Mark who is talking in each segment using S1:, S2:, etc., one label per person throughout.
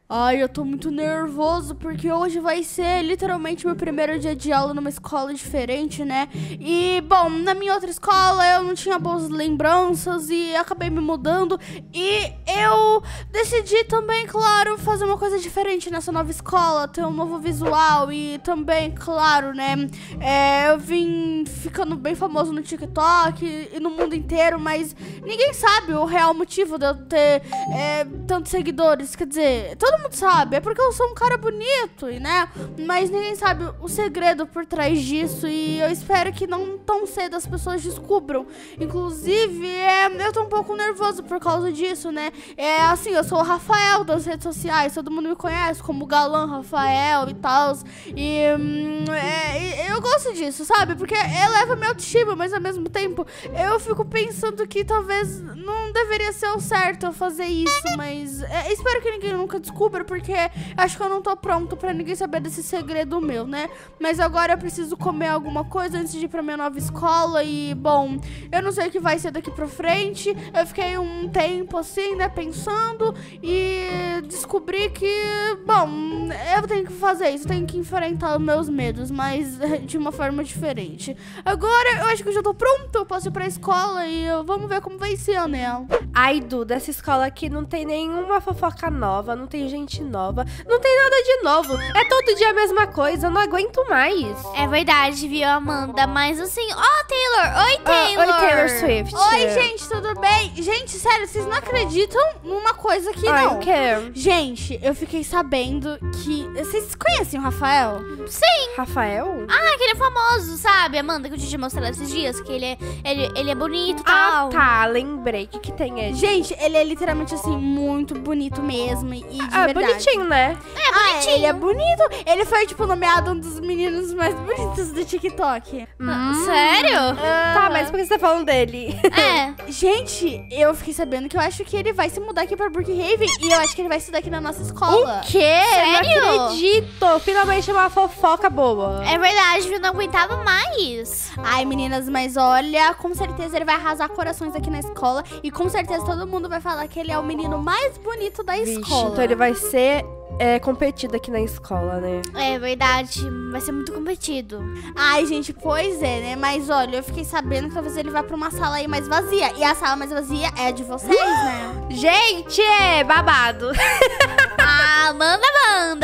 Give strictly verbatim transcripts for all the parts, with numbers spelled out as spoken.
S1: Ai, eu tô muito nervoso porque hoje vai ser literalmente meu primeiro dia de aula numa escola diferente, né? E, bom, na minha outra escola eu não tinha boas lembranças e acabei me mudando. E eu decidi também, claro, fazer uma coisa diferente nessa nova escola, ter um novo visual e também, claro, né? É, eu vim ficando bem famoso no TikTok e no mundo inteiro, mas ninguém sabe o real motivo de eu ter é, tantos seguidores. Quer dizer, todo mundo sabe, é porque eu sou um cara bonito, né? Mas ninguém sabe o segredo por trás disso e eu espero que não tão cedo as pessoas descubram. Inclusive, é, eu tô um pouco nervoso por causa disso, né? É assim, eu sou o Rafael das redes sociais, todo mundo me conhece como Galã Rafael e tal. E hum, é, eu gosto disso, sabe? Porque eleva minha autoestima, mas ao mesmo tempo eu fico pensando que talvez não deveria ser o certo eu fazer isso, mas é, espero que ninguém nunca descubra, porque acho que eu não tô pronto pra ninguém saber desse segredo meu, né? Mas agora eu preciso comer alguma coisa antes de ir pra minha nova escola e, bom, eu não sei o que vai ser daqui pra frente. Eu fiquei um tempo assim, né, pensando e descobri que, bom, eu tenho que fazer isso, tenho que enfrentar os meus medos, mas de uma forma diferente. Agora eu acho que eu já tô pronto, eu posso ir pra escola e vamos ver como vai ser, né?
S2: Ai, Duda, essa escola aqui não tem nenhuma fofoca nova, não tem gente nova, não tem nada de novo. É todo dia a mesma coisa, eu não aguento mais.
S3: É verdade, viu, Amanda? Mas assim, ó, oh, Taylor! Oi, Taylor!
S2: Ah, oi, Taylor Swift.
S1: Oi, gente, tudo bem? Gente, sério, vocês não acreditam numa coisa aqui,
S2: Ai,
S1: não?
S2: o quê?
S1: Gente, eu fiquei sabendo que... Vocês conhecem o Rafael?
S3: Sim!
S2: Rafael?
S3: Ah, aquele é famoso, sabe, Amanda? Que eu te tinha mostrado esses dias, que ele é, ele, ele é bonito e
S2: Ah,
S3: tal.
S2: tá, lembrei. O que que tem aí?
S1: Gente, ele é literalmente, assim, muito bonito mesmo e de
S2: Ah,
S1: verdade.
S2: bonitinho, né?
S3: É,
S1: Ah,
S3: bonitinho.
S1: ele é bonito. Ele foi, tipo, nomeado um dos meninos mais bonitos do TikTok.
S2: Hum.
S3: Sério?
S2: Tá, mas por que você tá falando dele?
S3: É.
S1: Gente, eu fiquei sabendo que eu acho que ele vai se mudar aqui pra Brookhaven e eu acho que ele vai estudar aqui na nossa escola.
S2: O quê?
S3: Sério?
S2: Não acredito. Finalmente uma fofoca boa.
S3: É verdade, eu não aguentava mais.
S1: Ai, meninas, mas olha, com certeza ele vai arrasar corações aqui na escola e com certeza todo mundo vai falar que ele é o menino mais bonito da
S2: Vixe,
S1: escola.
S2: então ele vai ser é, competido aqui na escola, né?
S3: É verdade, vai ser muito competido.
S1: Ai, gente, pois é, né? Mas olha, eu fiquei sabendo que talvez ele vá pra uma sala aí mais vazia. E a sala mais vazia é a de vocês, né?
S2: Gente, é babado.
S3: Ah, manda, manda.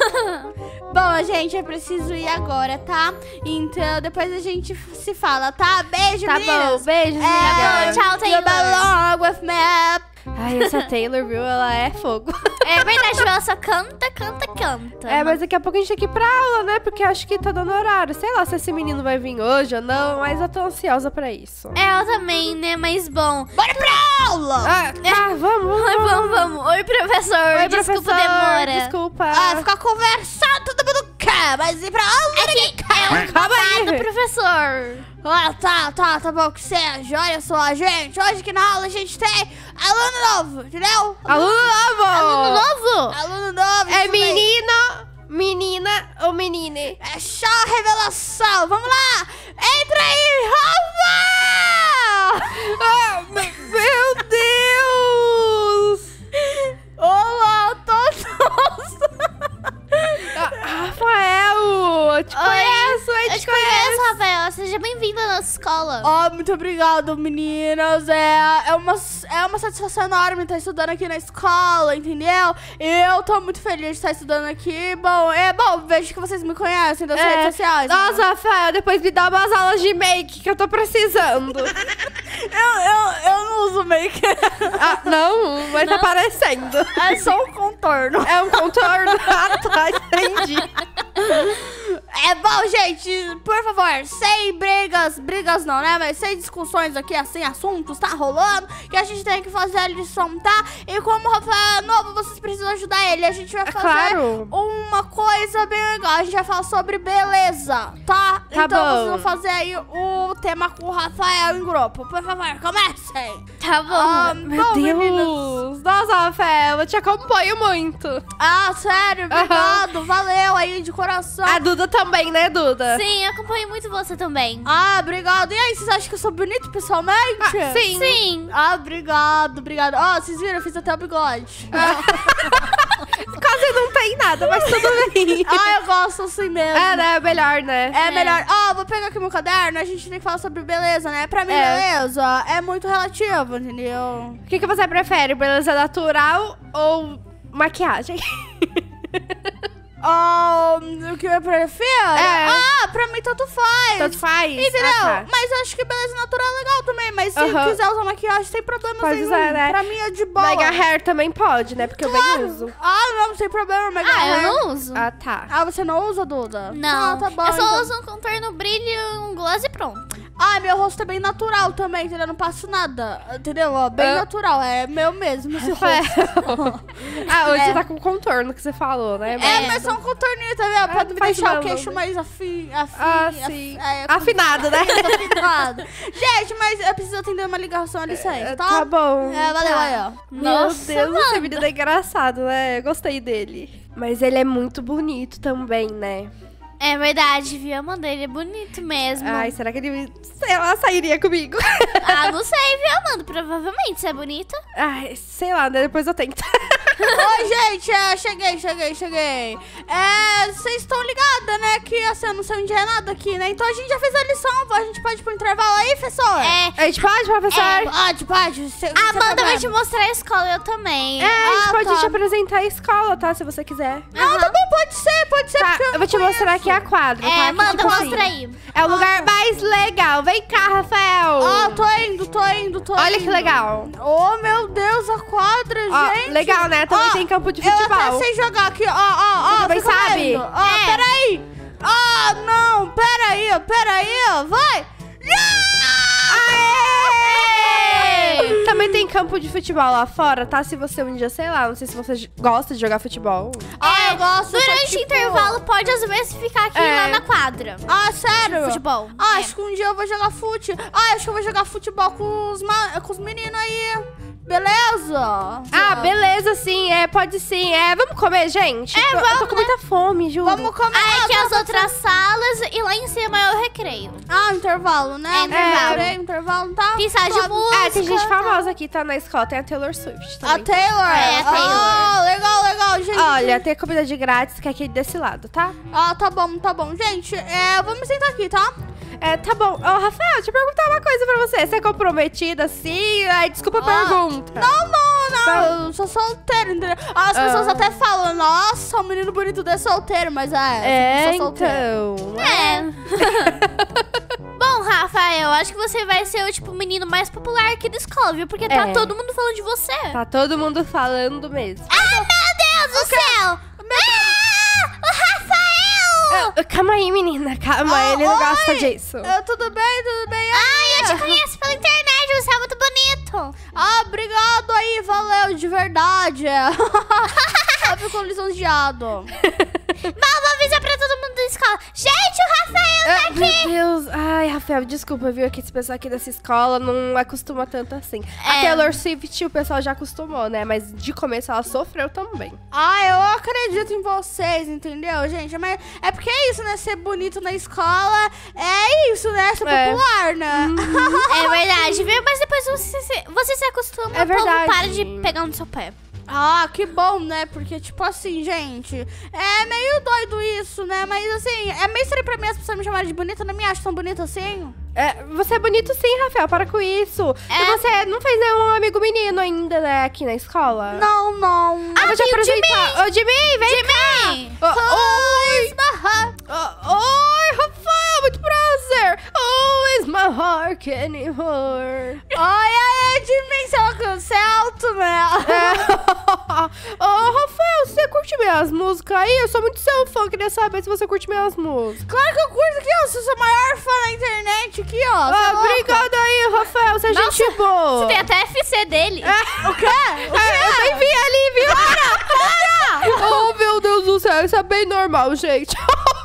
S1: Bom, gente, eu preciso ir agora, tá? Então, depois a gente se fala, tá? Beijo,
S2: Tá
S1: meninas!
S2: bom, beijo,
S1: É,
S2: amiga.
S3: tchau,
S1: You
S3: Taylor.
S1: belong with me.
S2: Ai, essa Taylor, viu? Ela é fogo.
S3: É verdade, ela só canta, canta, canta.
S2: É, mas daqui a pouco a gente tem que ir pra aula, né? Porque eu acho que tá dando horário. Sei lá se esse menino vai vir hoje ou não, mas eu tô ansiosa pra isso.
S3: Ela também, né? Mas bom.
S1: Bora pra aula!
S2: Ah, tá, vamos,
S3: Ai,
S2: vamos.
S3: vamos, vamos. Oi, professor.
S2: Oi,
S3: Desculpa
S2: professor,
S3: a demora.
S2: Desculpa.
S1: Ah, ficar conversando, todo mundo quer, mas ir pra aula
S3: É que é um
S2: Calma aí.
S3: babado, professor.
S1: Ah, tá, tá, tá bom que seja. Olha só, gente, hoje aqui na aula a gente tem aluno novo, entendeu?
S2: Aluno novo!
S3: Aluno novo?
S1: Aluno novo.
S2: É
S1: isso mesmo.
S2: menino, menina ou menine?
S1: É só revelação. Vamos lá. Entra aí, Rafa!
S2: Ah, meu Deus!
S1: Olá, todos.
S2: Ah, Rafael, eu te conheço, eu
S3: Eu
S2: te
S3: te
S2: conheço.
S3: conheço, Rafaela. Seja bem-vindo à nossa escola.
S1: Oh, muito obrigado, meninas. É, é, uma, é uma satisfação enorme estar estudando aqui na escola, entendeu? Eu tô muito feliz de estar estudando aqui. Bom, é bom, vejo que vocês me conhecem das
S2: É.
S1: redes sociais. né?
S2: Nossa, Rafael, depois me dá umas aulas de make que eu tô precisando.
S1: Eu, eu, eu não uso make.
S2: Ah, não, mas tá parecendo.
S1: É só um contorno.
S2: É um contorno. Ah, tá, entendi.
S1: É bom, gente, por favor, sem brigas, brigas não, né? Mas sem discussões aqui, assim, assuntos, tá rolando, que a gente tem que fazer a lição, tá? E como o Rafael é novo, vocês precisam ajudar ele. A gente vai
S2: É
S1: fazer
S2: claro.
S1: uma coisa bem legal. A gente vai falar sobre beleza, tá?
S2: Tá
S1: então
S2: bom.
S1: vocês vão fazer aí o tema com o Rafael em grupo. Por favor, comecem.
S3: Tá bom.
S1: Ah,
S2: Meu
S1: bom, meninas.
S2: Deus. Nossa, Rafael, eu te acompanho muito.
S1: Ah, sério, obrigado. Valeu aí de coração.
S2: A Duda também, né, Duda?
S3: Sim, eu acompanho muito você também.
S1: Ah, obrigado. E aí, vocês acham que eu sou bonito pessoalmente?
S2: Ah, sim.
S3: Sim.
S1: Ah, obrigado, obrigado. Ó, vocês viram, eu fiz até o bigode.
S2: Quase engraçada, mas tudo bem.
S1: Ah, eu gosto assim mesmo.
S2: É, né? Melhor, né?
S1: É melhor. Ó, vou pegar aqui meu caderno, a gente tem que falar sobre beleza, né? Pra mim,
S2: É.
S1: beleza é muito relativo, entendeu?
S2: O que, que você prefere? Beleza natural ou maquiagem?
S1: Oh, o que eu prefiro?
S2: É.
S1: Ah, pra mim tanto faz.
S2: Tanto faz?
S1: Entendeu?
S2: Ah, tá.
S1: Mas eu acho que beleza natural é legal também. Mas se
S2: Aham.
S1: quiser usar maquiagem, sem problema
S2: Pode
S1: nenhum.
S2: usar, né?
S1: Pra mim é de boa.
S2: Mega hair também pode, né? Porque eu bem uso.
S1: Ah, não, sem problema, mega
S3: Ah,
S1: hair.
S3: eu não uso.
S2: Ah, tá.
S1: Ah, você não usa, Duda?
S3: Não,
S1: Ah, tá bom.
S3: eu só
S1: então.
S3: uso um contorno, brilho, um gloss e pronto.
S1: Ah, meu rosto é bem natural também, entendeu? Eu não passo nada, entendeu? Ó, bem
S2: Ah.
S1: natural, é meu mesmo esse rosto.
S2: Rafael. Ah, hoje
S1: É.
S2: você tá com contorno que você falou, né?
S1: É, mas só um contorninho, tá vendo? Pra
S2: Ah,
S1: me
S2: faz
S1: deixar
S2: mal,
S1: o queixo
S2: né?
S1: mais afim, afim,
S2: Ah,
S1: af-
S2: sim.
S1: é,
S2: Afinado, né?
S1: afinado. Gente, mas eu preciso atender uma ligação ali, licença, tá?
S2: Tá bom.
S1: É, valeu
S2: Tá.
S1: aí, ó.
S3: Nossa,
S2: Meu Deus,
S3: mano.
S2: esse menino é engraçado, né? Eu gostei dele. Mas ele é muito bonito também, né?
S3: É verdade, viu, Amanda? Ele é bonito mesmo.
S2: Ai, será que ele, sei lá, sairia comigo?
S3: Ah, não sei, viu, Amanda? Provavelmente, você é bonita.
S2: Ai, sei lá, né? Depois eu tento.
S1: Oi, gente, é, cheguei, cheguei, cheguei. É, vocês estão ligadas, né, que assim, eu não sei onde é nada aqui, né? Então a gente já fez a lição, a gente pode ir pro intervalo aí, professor?
S3: É.
S2: A gente pode, professor?
S1: Pode, pode. Se,
S3: A Amanda vai te mostrar a escola, eu também.
S2: É, a gente
S1: Ah,
S2: pode
S1: tá.
S2: te apresentar a escola, tá? Se você quiser.
S1: Não, tá bom, pode ser, pode ser.
S2: Tá,
S1: porque
S2: eu vou te mostrar aqui a quadra, tá?
S3: É,
S2: Que,
S3: manda,
S2: tipo
S3: mostra
S2: assim,
S3: aí.
S2: É o lugar mais legal. Vem cá, Rafael.
S1: Ah, tô indo, tô indo, tô indo.
S2: Olha que legal.
S1: Oh, meu Deus, a quadra,
S2: Ó,
S1: gente.
S2: legal, né? Também
S1: Ó,
S2: tem campo de
S1: Eu até
S2: futebol.
S1: sei jogar aqui, ó, ó, ó.
S2: Você também
S1: fica
S2: sabe?
S1: vendo. Ó,
S3: É.
S1: peraí. Ah, não, peraí, peraí, vai.
S2: Aê! Também tem campo de futebol lá fora, tá? Se você um dia, sei lá, não sei se você j- gosta de jogar futebol.
S1: Ah, eu gosto. só
S3: Durante o
S1: tipo-
S3: intervalo, pode às vezes ficar aqui
S2: É.
S3: lá na quadra.
S1: Ah, sério?
S3: Futebol.
S1: Ah,
S3: É.
S1: acho que um dia eu vou jogar fute. Ah, acho que eu vou jogar futebol com os, ma- com os meninos aí. Beleza?
S2: Ah, beleza, sim, é, pode sim. É, vamos comer, gente?
S3: É,
S2: Eu- Eu tô
S3: vamos,
S2: com muita fome, juro.
S1: Vamos comer.
S3: Aí
S1: Ah,
S3: aqui as
S1: tá-
S3: outras salas e lá em cima é o recreio.
S1: Ah, intervalo, né?
S3: É, intervalo.
S1: É, intervalo, tá?
S3: Tem sala de
S1: Tá.
S3: música.
S2: É, tem gente
S3: tá.
S2: famosa aqui, tá na escola. Tem a Taylor Swift
S1: A
S2: também.
S1: Taylor?
S3: É, a Taylor.
S1: Ah, legal, legal, gente.
S2: Olha, tem comida de grátis, que é aqui desse lado, tá?
S1: Ah, tá bom, tá bom. Gente, é, vamos sentar aqui, tá?
S2: É, tá bom. Ô, Rafael, deixa eu perguntar uma coisa pra você. Você é comprometida assim? Ai, desculpa a
S1: Ah,
S2: pergunta.
S1: Não, não, não.
S2: Tá.
S1: Eu sou solteira, entendeu? As pessoas
S2: Ah.
S1: até falam, nossa, o menino bonito desse é solteiro, mas é,
S2: É,
S1: eu sou solteira.
S2: então.
S3: É. Bom, Rafael, eu acho que você vai ser o tipo menino mais popular aqui da escola, viu? Porque tá
S2: É.
S3: todo mundo falando de você.
S2: Tá todo mundo falando mesmo.
S3: Ah, meu Deus do céu! Ah, o Rafael!
S2: Ah, calma aí, menina. Calma,
S1: Ah,
S2: ele não
S1: oi.
S2: gosta disso.
S1: Eu, tudo bem, tudo bem?
S3: Ai, eu te conheço pela internet, você é muito bonito.
S1: Ah, obrigado aí, valeu, de verdade. Eu fico lisonjeado.
S3: Mas vou avisar pra todo mundo da escola. Gente, o Rafael tá
S2: Ah, meu
S3: aqui.
S2: Deus. Ai, Rafael, desculpa, viu? Que esse pessoal aqui dessa escola não acostuma tanto assim. A
S3: É.
S2: Taylor Swift o pessoal já acostumou, né? Mas de começo ela sofreu também.
S1: Ah, eu acredito em vocês, entendeu, gente? Mas é porque é isso, né? Ser bonito na escola é isso, né? Ser
S2: É.
S1: popular, né?
S3: É verdade, viu? Mas depois você se, você se acostuma,
S2: É
S3: o povo
S2: verdade.
S3: para de pegar no seu pé.
S1: Ah, que bom, né? Porque, tipo assim, gente, é meio doido isso, né? Mas, assim, é meio estranho pra mim as pessoas me chamarem de bonita. Não me acham tão bonita assim?
S2: É, você é bonito sim, Rafael, para com isso.
S3: É.
S2: E você não fez nenhum amigo menino ainda, né, aqui na escola?
S1: Não, não.
S2: Eu vou te
S3: tem o
S2: apresentar. Ô, Jimmy, vem
S3: Jimmy!
S2: cá. Ô, oi. Ô, oi, Rafael, muito prazer. Oh, is my heart anymore?
S1: Olha aí, dimensão, você é alto, né?
S2: Ô, Rafael, você curte minhas músicas aí? Eu sou muito seu fã, queria saber se você curte minhas músicas.
S1: Claro que eu curto aqui, ó. Sou seu maior fã na internet aqui, ó. Você é
S2: Ah,
S1: louco?
S2: obrigada aí, Rafael, você é
S3: Nossa,
S2: gente boa.
S3: Você tem até F C dele.
S1: O quê?
S2: É, eu nem vi ali, viu? Para, para! Oh, meu Deus do céu, isso é bem normal, gente.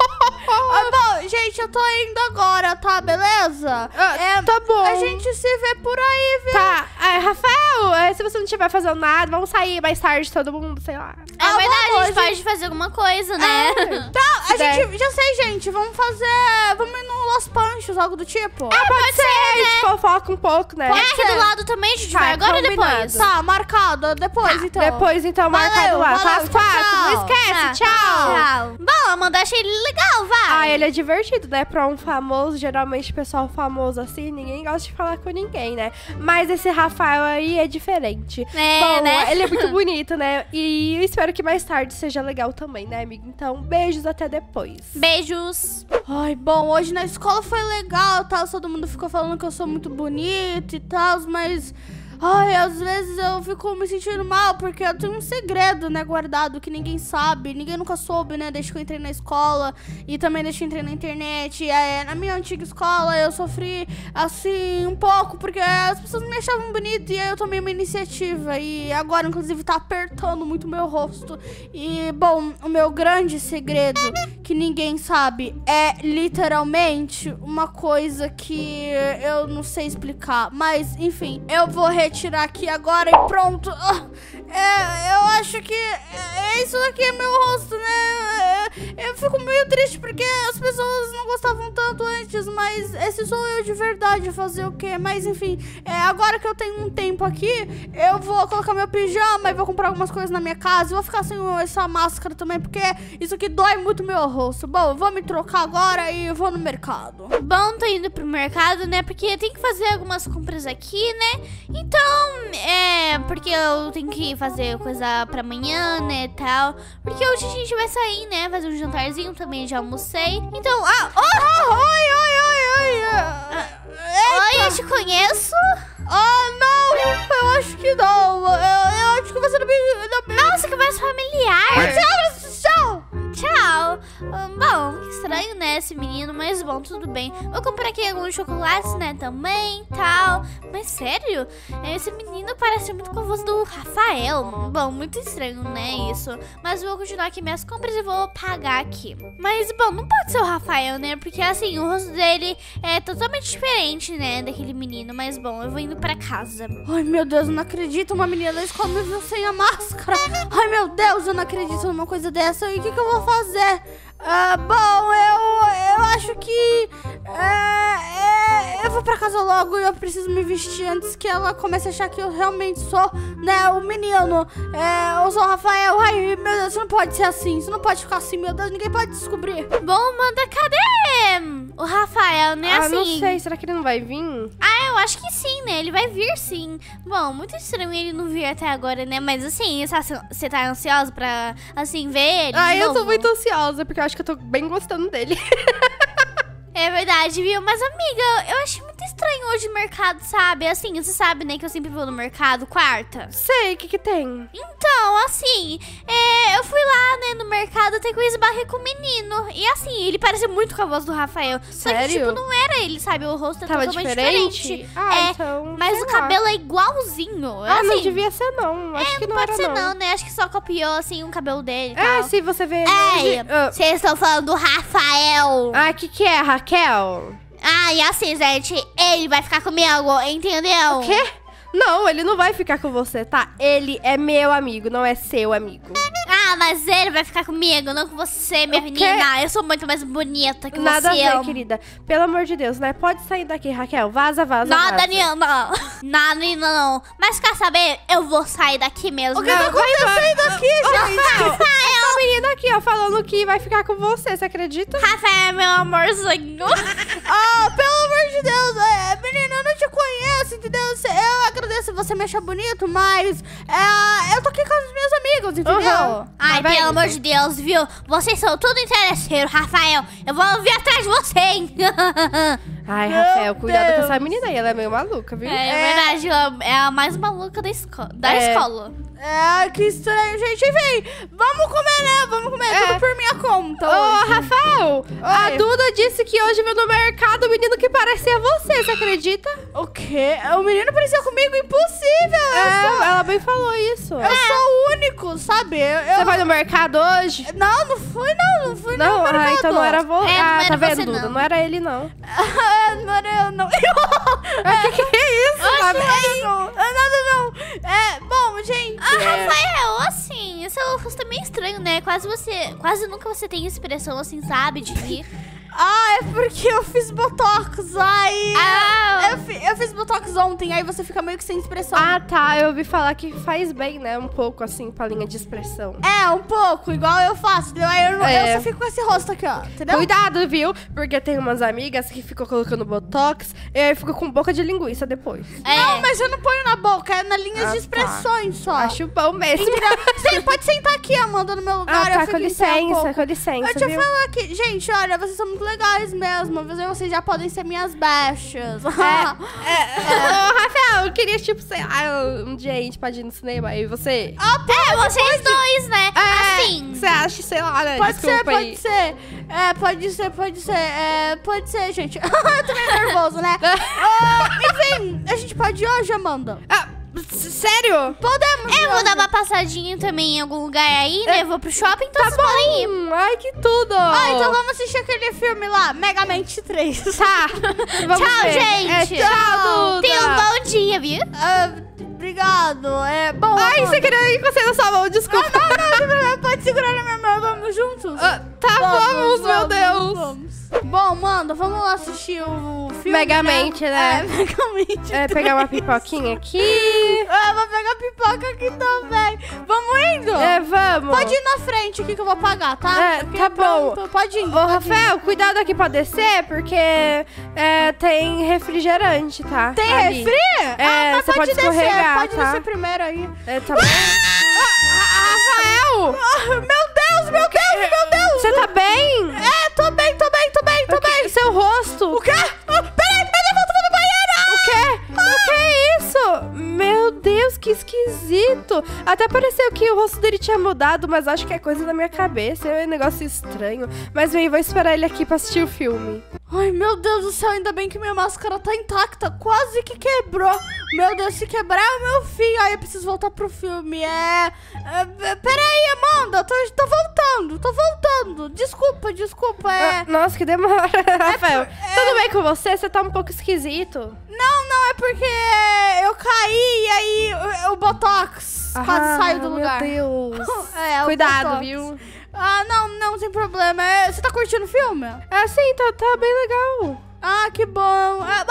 S1: Ah, bom, gente, eu tô indo agora, tá? Beleza?
S2: Ah,
S1: É,
S2: tá bom.
S1: A gente se vê por aí, viu?
S2: Tá, é, Rafael, é, se você não estiver fazendo nada, vamos sair mais tarde, todo mundo, sei lá.
S3: É
S1: Ah,
S3: verdade,
S1: vamos,
S3: a gente pode fazer alguma coisa, né?
S1: Tá, a
S2: É.
S1: gente... Já sei, gente. Vamos fazer... Vamos ir no Los Panchos, algo do tipo.
S2: Ah, pode, ser, a gente fofoca um pouco, né?
S3: É aqui do lado também, a gente
S2: Tá,
S3: vai agora ou
S2: combinado.
S3: depois?
S1: Tá, marcado. Depois, então.
S2: Depois, então,
S1: Valeu,
S2: marcado lá, tá
S1: valeu,
S2: às quatro,
S1: tchau,
S2: não
S1: tchau.
S2: esquece,
S3: Tá,
S2: tchau.
S3: Tchau. Bom, Amanda, achei ele legal, vai.
S2: Ah, ele é divertido, né? Pra um famoso, geralmente pessoal famoso assim, ninguém gosta de falar com ninguém, né? Mas esse Rafael aí é diferente.
S3: É,
S2: Bom,
S3: né?
S2: ele é muito bonito, né? E eu espero que mais tarde seja legal também, né, amigo? Então, beijos, até depois.
S3: Beijos.
S1: Ai, bom, hoje na escola foi legal, tal. Todo mundo ficou falando que eu sou muito bonita e tal, mas... Ai, às vezes eu fico me sentindo mal, porque eu tenho um segredo, né, guardado, que ninguém sabe. Ninguém nunca soube, né, desde que eu entrei na escola. E também desde que eu entrei na internet. É, na minha antiga escola, eu sofri, assim, um pouco, porque as pessoas me achavam bonita. E aí eu tomei uma iniciativa. E agora, inclusive, tá apertando muito o meu rosto. E, bom, o meu grande segredo, que ninguém sabe, é literalmente uma coisa que eu não sei explicar. Mas, enfim, eu vou retirar aqui agora e pronto. Ah, é, eu acho que é, isso daqui é meu rosto, né? É, eu fico meio triste porque as pessoas não gostavam tanto antes, mas esse sou eu de verdade, fazer o quê? Mas enfim, é, agora que eu tenho um tempo aqui, eu vou colocar meu pijama e vou comprar algumas coisas na minha casa e vou ficar sem essa máscara também, porque isso aqui dói muito meu rosto. Bom, eu vou me trocar agora e eu vou no mercado.
S3: Bom, tô indo pro mercado, né? Porque eu tenho que fazer algumas compras aqui, né? Então, é... Porque eu tenho que fazer coisa pra amanhã, né, tal. Porque hoje a gente vai sair, né? Fazer um jantarzinho também, já almocei. Então, ah... Oh!
S1: Ah, oi, oi, oi, oi. Ah,
S3: Oi, eu te conheço?
S1: Ah, não, eu acho que não. Eu, eu acho que você não me... Não me...
S3: Nossa, que mais familiar.
S1: Tchau, tchau.
S3: Tchau. Hum, bom, que estranho, né, esse menino, mas bom, tudo bem. Vou comprar aqui alguns chocolates, né, também, tal. Mas sério, esse menino parece muito com a voz do Rafael. Bom, muito estranho, né, isso. Mas vou continuar aqui minhas compras e vou pagar aqui. Mas, bom, não pode ser o Rafael, né, porque assim, o rosto dele é totalmente diferente, né, daquele menino. Mas, bom, eu vou indo pra casa.
S1: Ai, meu Deus, eu não acredito. Uma menina da escola me viu sem a máscara. Ai, meu Deus, eu não acredito numa coisa dessa. E o que, que eu vou fazer? Ah, bom, eu, eu acho que é, é, eu vou pra casa logo e eu preciso me vestir antes que ela comece a achar que eu realmente sou, né, o menino. É, eu sou o Rafael. Ai, meu Deus, isso não pode ser assim. Isso não pode ficar assim, meu Deus, ninguém pode descobrir.
S3: Bom, Amanda, cadê o Rafael, né,
S2: Ah,
S3: assim?
S2: não sei, será que ele não vai vir?
S3: Ah, eu acho que sim, né? Ele vai vir sim. Bom, muito estranho ele não vir até agora, né? Mas assim, você tá ansiosa pra, assim, ver ele?
S2: Ah,
S3: de
S2: eu
S3: novo?
S2: tô muito ansiosa, porque eu acho que eu tô bem gostando dele.
S3: É verdade, viu? Mas, amiga, eu achei muito estranho hoje no mercado, sabe? Assim, você sabe, né, que eu sempre vou no mercado quarta.
S2: Sei, o que que tem?
S3: Então, assim, é, eu fui lá, né, no mercado até que eu esbarrei com o menino. E assim, ele parecia muito com a voz do Rafael. Só que,
S2: Sério?
S3: tipo, não era ele, sabe? O rosto é
S2: Tava
S3: totalmente
S2: diferente?
S3: diferente.
S2: Ah,
S3: é,
S2: então,
S3: mas
S2: sei
S3: o
S2: lá.
S3: cabelo é igualzinho.
S2: Ah,
S3: assim,
S2: não devia ser não, acho que não,
S3: pode
S2: era
S3: ser
S2: não.
S3: não, né? Acho que só copiou, assim, um cabelo dele e
S2: É,
S3: tal.
S2: se você vê...
S3: Ei,
S2: Ah,
S3: vocês estão falando do Rafael.
S2: Ah, o que que é, Raquel?
S3: Ah, e assim, gente, ele vai ficar comigo, entendeu?
S2: O quê? Não, ele não vai ficar com você, tá? Ele é meu amigo, não é seu amigo.
S3: Ah, mas ele vai ficar comigo, não com você, minha
S2: O quê?
S3: menina. Eu sou muito mais bonita que
S2: Nada
S3: você.
S2: a ver, querida. Pelo amor de Deus, né? Pode sair daqui, Raquel. Vaza, vaza,
S3: Nada,
S2: vaza.
S3: Nina, não. Nada, Nina, não. Mas quer saber? Eu vou sair daqui mesmo.
S1: O que tá acontecendo aqui, gente?
S2: Essa menina aqui, ó, falando que vai ficar com você, você acredita?
S3: Rafael é meu amorzinho.
S1: Ah, pelo amor de Deus, é, menina, eu não te conheço, entendeu? Eu agradeço você me achar bonito, mas é, eu tô aqui com os meus amigos, entendeu?
S2: Uhum.
S3: Ai,
S2: Tá
S3: pelo
S2: vendo?
S3: amor de Deus, viu? Vocês são tudo interesseiros, Rafael. Eu vou vir atrás de você, hein?
S2: Ai,
S1: Meu
S2: Rafael, cuidado
S1: Deus.
S2: com essa menina aí, ela é meio maluca, viu?
S3: É, é verdade, ela é a mais maluca da, esco da
S2: É.
S3: escola.
S1: É, que estranho, gente. Enfim, vamos comer, né? Vamos comer,
S2: É.
S1: tudo por minha conta
S2: Ô,
S1: hoje.
S2: Rafael, A Duda disse que hoje viu no mercado um menino que parecia você, você acredita?
S1: O quê? O menino parecia comigo? Impossível! Eu
S2: É,
S1: sou...
S2: ela bem falou isso.
S1: Eu sou o único, sabe? Eu, eu-
S2: Você vai no mercado hoje?
S1: Não, não fui não, não fui
S2: Não,
S1: no
S2: ah,
S1: mercado.
S2: então não era você.
S3: É, não
S2: ah,
S3: era
S2: tá vendo,
S3: você,
S2: Duda?
S3: não.
S2: Não era ele, não.
S1: Ah, não era eu, não.
S2: O que, que é isso?
S1: Não,
S2: Tá
S1: não,
S2: vendo?
S1: não, não, não. É, bom, gente.
S3: Ah,
S1: é-
S3: Rafael, assim, seu rosto é meio estranho, né? Quase você, quase nunca você tem expressão assim, sabe, de rir.
S1: Ah, é porque eu fiz botox, aí...
S3: Ah.
S1: Eu, fi- eu fiz botox ontem, aí você fica meio que sem expressão.
S2: Ah, tá. Eu ouvi falar que faz bem, né? Um pouco, assim, pra linha de expressão.
S1: É, um pouco, igual eu faço, entendeu? Aí eu, não-
S2: É.
S1: eu só fico com esse rosto aqui, ó, entendeu?
S2: Cuidado, viu? Porque tem umas amigas que ficam colocando botox e aí fica com boca de linguiça depois.
S3: É.
S1: Não, mas eu não ponho na boca, é na linha
S2: Ah,
S1: de expressões só.
S2: Acho bom mesmo.
S1: Entendeu? Você pode sentar aqui, Amanda, no meu lugar.
S2: Ah,
S1: eu
S2: tá.
S1: fico
S2: Com
S1: em pé um
S2: licença,
S1: pouco.
S2: com licença,
S1: Deixa eu
S2: viu?
S1: falar aqui. Gente, olha, vocês são muito legais mesmo. Vocês já podem ser minhas bestas.
S2: É, Ô, Rafael, eu queria, tipo, sei lá, um dia a gente pode ir no cinema e você...
S3: É, vocês dois, né?
S2: É,
S3: Assim.
S2: Você acha, sei lá, né?
S1: Pode ser,
S2: Desculpa
S1: pode
S2: aí.
S1: ser. É, pode ser, pode ser. É, pode ser, gente. Eu tô meio nervoso, né? Ah, enfim, a gente pode ir hoje, Amanda?
S2: Ah, s- sério?
S1: Podemos.
S3: Eu
S1: ir
S3: vou
S1: hoje.
S3: dar uma passadinha também em algum lugar aí, né? Eu vou pro shopping, então vocês podem ir.
S2: Hum, ai, que tudo!
S1: Ah, então vamos assistir aquele filme lá, Megamente três.
S2: Tá, vamos
S3: Tchau,
S2: ver.
S3: gente.
S2: É, tchau, Duda.
S3: Tenha um bom dia, viu?
S1: Ah, obrigado. É, bom.
S2: Ai,
S1: Amanda.
S2: você queria ir com você na sua mão, desculpa.
S1: Não, não, não tem problema. Pode segurar na minha mão, vamos juntos?
S2: Ah, tá, vamos, meu Deus.
S1: Vamos. Bom, Amanda, vamos lá assistir o filme,
S2: Megamente, né?
S1: É, Megamente.
S2: É, pegar uma pipoquinha aqui.
S1: Ah, vou pegar pipoca aqui também. Vamos indo?
S2: É, vamos.
S1: Pode ir na frente aqui que eu vou pagar, tá?
S2: É,
S1: Aqui,
S2: tá bom.
S1: pronto. Pode ir.
S2: Ô,
S1: pode ir.
S2: Rafael, cuidado aqui pra descer, porque é, tem refrigerante, tá?
S1: Tem
S2: Ali.
S1: refri?
S2: É,
S1: ah, mas
S2: você pode
S1: descer.
S2: escorregar,
S1: Pode
S2: tá?
S1: descer primeiro aí.
S2: É, tá bom. Ah, Rafael!
S1: Ah, meu Deus, meu Deus, meu Deus.
S2: Você tá bem?
S1: É, tô bem, tô bem, tô bem, tô bem.
S2: Seu rosto.
S1: O quê? Ah, peraí, peraí, eu vou no banheiro.
S2: O quê? O que é isso? Meu Deus, que esquisito. Até pareceu que o rosto dele tinha mudado, mas acho que é coisa da minha cabeça. É um negócio estranho. Mas bem, vou esperar ele aqui pra assistir o filme.
S1: Ai, meu Deus do céu, ainda bem que minha máscara tá intacta. Quase que quebrou. Meu Deus, se quebrar é o meu fim. Ai, eu preciso voltar pro filme. É... é peraí, Amanda, tô, tô voltando, tô voltando. Desculpa, desculpa, é...
S2: Ah, nossa, que demora, Rafael. Tudo bem com você? Você tá um pouco esquisito.
S1: Não, não, é porque eu caí e aí o, o Botox quase saiu do lugar.
S2: Meu Deus.
S1: É, o
S2: Cuidado,
S1: Botox.
S2: viu?
S1: Ah, não, não, sem problema. É, você tá curtindo o filme?
S2: Ah, sim, tá, tá bem legal.
S1: Ah, que bom. É...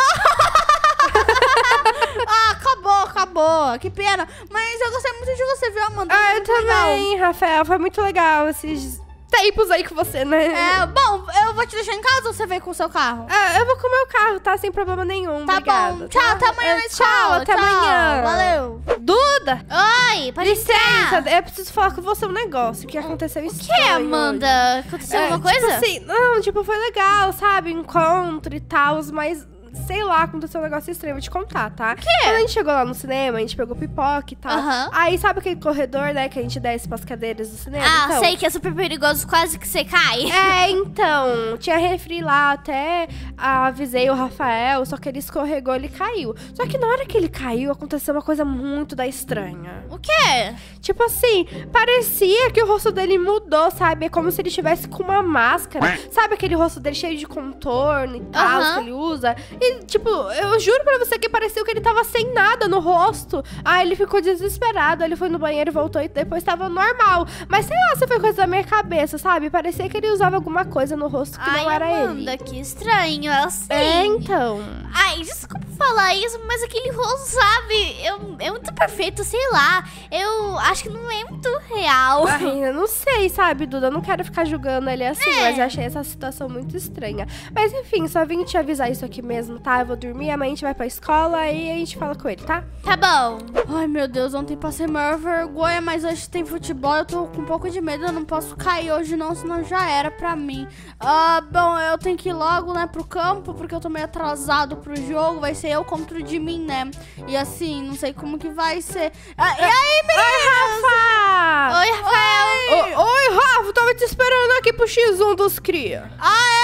S1: ah, acabou, acabou. Que pena. Mas eu gostei muito de você, viu, Amanda?
S2: Ah, eu
S1: Muito legal.
S2: também, Rafael. Foi muito legal esses tempos aí com você, né?
S1: É, bom, eu vou te deixar em casa ou você vem com o seu carro?
S2: Ah, eu vou com o meu carro, tá? Sem problema nenhum.
S1: Tá
S2: Obrigada,
S1: bom. Tchau,
S2: tá?
S1: até amanhã
S2: É,
S1: na escola.
S2: Tchau, até
S1: Tchau.
S2: amanhã.
S1: Valeu.
S2: Duda!
S3: Oi, pode
S2: Licença,
S3: entrar.
S2: eu preciso falar com você um negócio que aconteceu
S3: O
S2: estranho.
S3: que, Amanda? Aconteceu
S2: É,
S3: alguma coisa?
S2: Tipo assim, não, tipo, foi legal, sabe? Encontro e tal, mas sei lá, aconteceu um negócio estranho, vou te contar, tá?
S3: quê?
S2: Quando a gente chegou lá no cinema, a gente pegou pipoca e tal.
S3: Aham.
S2: Aí sabe aquele corredor, né, que a gente desce pras cadeiras do cinema?
S3: Ah,
S2: então,
S3: sei que é super perigoso, quase que você cai.
S2: É, então, tinha refri lá, até avisei o Rafael, só que ele escorregou, ele caiu. Só que na hora que ele caiu, aconteceu uma coisa muito da estranha.
S3: O quê?
S2: Tipo assim, parecia que o rosto dele mudou, sabe? É como se ele estivesse com uma máscara. Sabe aquele rosto dele cheio de contorno e tal,
S3: Aham.
S2: que ele usa? E, tipo, eu juro pra você que pareceu que ele tava sem nada no rosto. Aí ele ficou desesperado, ele foi no banheiro e voltou e depois tava normal. Mas sei lá se foi coisa da minha cabeça, sabe? Parecia que ele usava alguma coisa no rosto que
S3: Ai,
S2: não era
S3: Amanda,
S2: ele.
S3: que estranho, eu sei.
S2: É, então.
S3: Ai, desculpa falar isso, mas aquele rosto, sabe? Eu, é muito perfeito, sei lá. Eu acho que não é muito real.
S2: Ai, eu não sei, sabe, Duda? Eu não quero ficar julgando ele assim,
S3: É.
S2: mas eu achei essa situação muito estranha. Mas enfim, só vim te avisar isso aqui mesmo, tá? Eu vou dormir, amanhã a gente vai pra escola e a gente fala com ele, tá?
S3: Tá bom.
S1: Ai, meu Deus, ontem passei maior vergonha, mas hoje tem futebol, eu tô com um pouco de medo, eu não posso cair hoje não, senão já era pra mim. Ah, bom, eu tenho que ir logo, né, pro campo, porque eu tô meio atrasado pro jogo, vai ser eu contra o de mim, né? E assim, não sei como que vai ser. Ah, e aí, meninas?
S2: Rafa!
S3: Oi, Rafael.
S2: Oi, Oi, Rafa, tava te esperando aqui pro X um dos cria.
S1: Ah,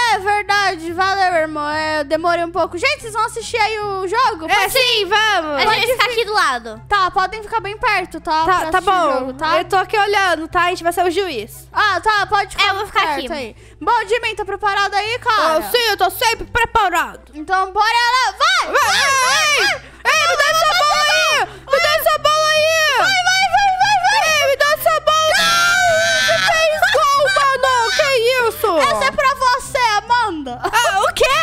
S1: É verdade, valeu, irmão. É, eu demorei um pouco. Gente, vocês vão assistir aí o jogo?
S2: É, sim, vamos.
S3: A gente vai ficar aqui do lado.
S1: Tá, podem ficar bem perto, tá?
S2: Tá,
S1: Pra
S2: tá
S1: assistir o
S2: bom.
S1: jogo, tá?
S2: Eu tô aqui olhando, tá? A gente vai ser o juiz.
S1: Ah, tá, pode ficar,
S3: É, eu vou ficar
S1: perto
S3: aqui.
S1: aí. Bom, Jimmy, tá preparado aí, cara?
S2: Ah, sim, eu tô sempre preparado.
S1: Então, bora lá. Vai!
S2: Vai, vai, vai! Ei, me dá essa bola aí! Me dá essa bola aí!
S1: Vai, vai, vai, vai, vai!
S2: Ei, me dá essa bola! Não! Você fez gol, mano! Que isso?
S1: Essa é pra você, Amanda.
S2: Ah, o quê?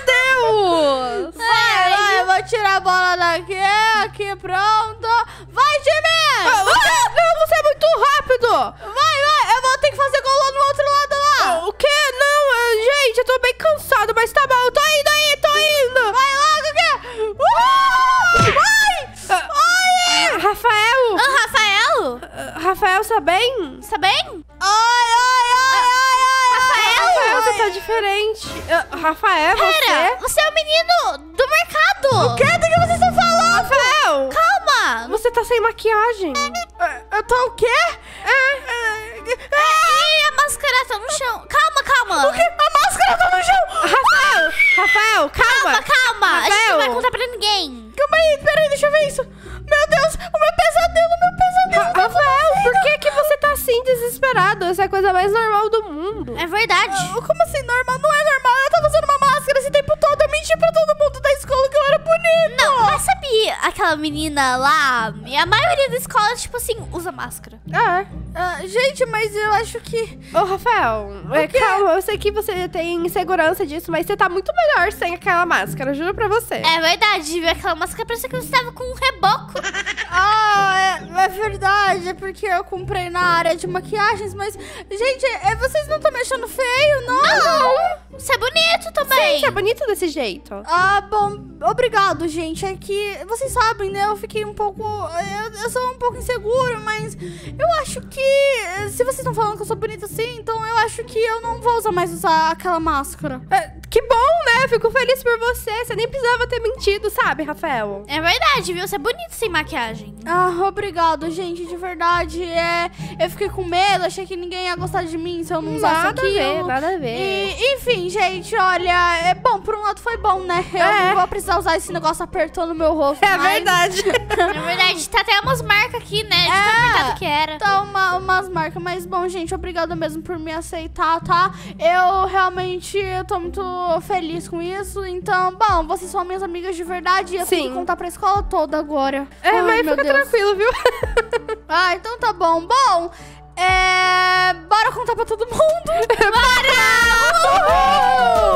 S2: Meu Deus!
S1: Vai, vai, eu vou tirar a bola daqui, aqui, pronto. Vai, Jimmy!
S2: Ah, você- não, você é muito rápido!
S1: Vai, vai, eu vou ter que fazer gol lá no outro lado lá.
S2: Ah, o quê? Não, eh, gente, eu tô bem cansado, mas tá bom, eu tô indo aí, tô indo!
S1: Vai logo aqui. Uh! Vai!
S2: Ah,
S1: Ai!
S2: Rafael!
S3: Ah, Rafael?
S2: Ah, Rafael, tá bem?
S3: Você tá bem?
S1: Ai, ai, ai, ai, ai,
S3: Rafael?
S2: Rafael, você tá diferente. Ah, Rafael,
S3: Pera,
S2: você?
S3: você é o menino do mercado.
S1: O que? Do que vocês estão falando?
S2: Rafael!
S3: Calma.
S2: Você tá sem maquiagem.
S1: Eu tô o quê?
S3: É, e a máscara tá no chão. Calma, calma.
S1: O quê? A máscara tá no chão.
S2: Rafael! Rafael, calma!
S3: Calma, calma. A gente não vai
S2: Rafael.
S3: contar pra ninguém.
S1: Calma aí, peraí, deixa eu ver isso. Meu Deus, o meu pesadelo, o meu pesadelo.
S2: Ra- Rafael, por que que você tá assim desesperado? Essa é a coisa mais normal do mundo.
S3: É verdade.
S1: Ah, como assim, normal? Não é normal. Eu tava usando uma máscara esse tempo todo. Eu menti pra todo mundo da escola que eu era bonito.
S3: Não, mas sabia aquela menina lá? E a maioria da escola, tipo assim, usa máscara.
S2: É.
S1: Ah, gente, mas eu acho que...
S2: Ô, Rafael, é, calma, eu sei que você tem insegurança disso, mas você tá muito melhor sem aquela máscara, juro pra você.
S3: É verdade, viu? Aquela máscara parecia que você tava com um reboco.
S1: Ah, é, é verdade. É porque eu comprei na área de maquiagens. Mas, gente, é, vocês não estão me achando feio, não?
S3: Não, você é bonito também.
S2: Sim, você é bonito desse jeito.
S1: Ah, bom, obrigado, gente. É que, vocês sabem, né? Eu fiquei um pouco... Eu, eu sou um pouco inseguro, mas eu acho que... Se vocês estão falando que eu sou bonita assim, então eu acho que eu não vou usar mais usar aquela máscara.
S2: É, que bom, né? Eu fico feliz por você. Você nem precisava ter mentido, sabe, Rafael?
S3: É verdade, viu? Você é bonito sem maquiagem.
S1: Ah, obrigado, gente, de verdade. É, eu fiquei com medo, achei que ninguém ia gostar de mim se eu não usasse
S2: Nada a
S1: aquilo.
S2: ver, nada a ver.
S1: E, enfim, gente, olha, é bom, por um lado foi bom, né? Eu
S2: É.
S1: não vou precisar usar esse negócio apertando no meu rosto.
S2: É
S1: mais.
S2: verdade.
S3: É verdade, tá até umas marcas aqui, né? De tão
S1: É.
S3: apertado que era.
S1: Tá uma, umas marcas, mas bom, gente, obrigada mesmo por me aceitar, tá? Eu realmente tô muito feliz com isso. Então, bom, vocês são minhas amigas de verdade e eu tenho
S2: Sim.
S1: que contar pra escola toda agora.
S2: É,
S1: Ai,
S2: mas
S1: meu
S2: fica
S1: Deus.
S2: tranquilo, viu?
S1: Ah, então tá bom. Bom, é... bora contar pra todo mundo. Bora! Uhul!